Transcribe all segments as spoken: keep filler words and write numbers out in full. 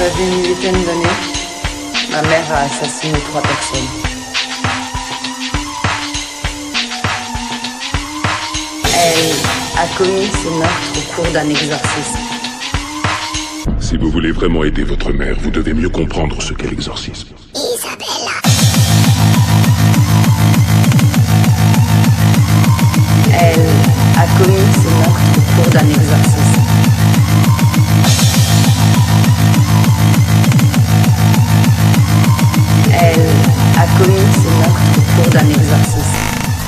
J'avais une huitaine d'années. Ma mère a assassiné trois personnes. Elle a commis ce meurtre au cours d'un exorcisme. Si vous voulez vraiment aider votre mère, vous devez mieux comprendre ce qu'est l'exorcisme. Isabella. Elle a commis ce meurtre au cours d'un exorcisme. Elle a commis ce meurtre au cours d'un exorcisme.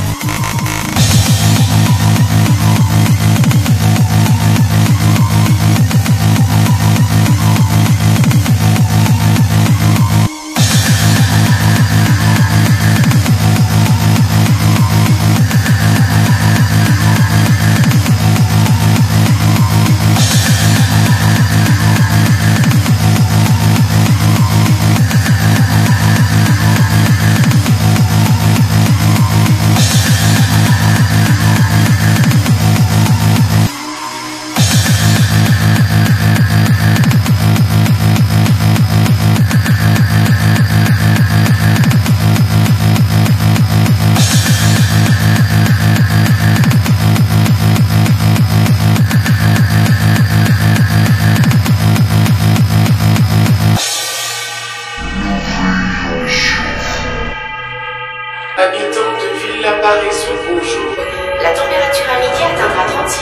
Habitants de Villa-Parisot, bonjour. La température à midi atteindra trente-six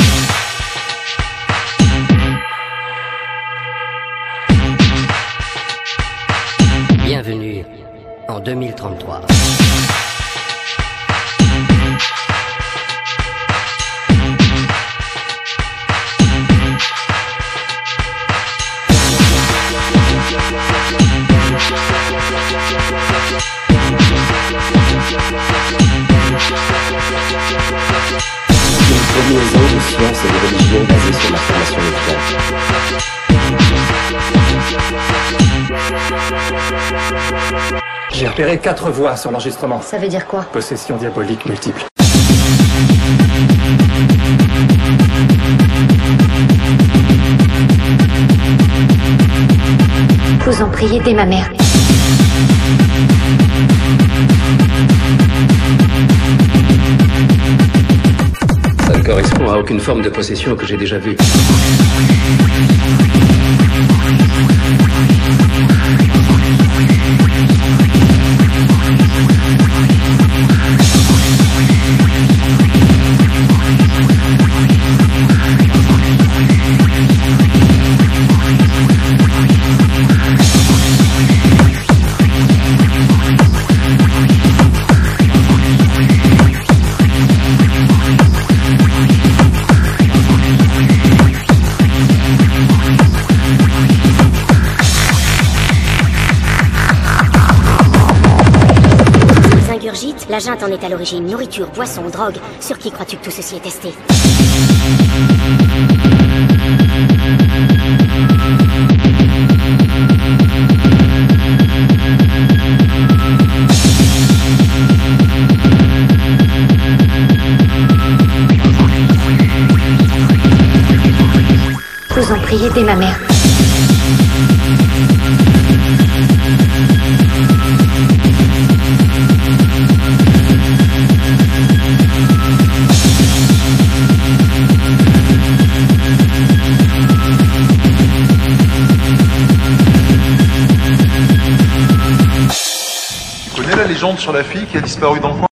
degrés. Bienvenue en deux mille trente-trois. Une combinaison de sciences et de religion basée sur la formation médicale. J'ai repéré quatre voix sur l'enregistrement. Ça veut dire quoi? Possession diabolique multiple. Vous en priez dès ma mère. Ça ne correspond à aucune forme de possession que j'ai déjà vue. La junte en est à l'origine. Nourriture, boisson, drogue. Sur qui crois-tu que tout ceci est testé? Vous en priez dès ma mère. Tu connais la légende sur la fille qui a disparu dans le coin?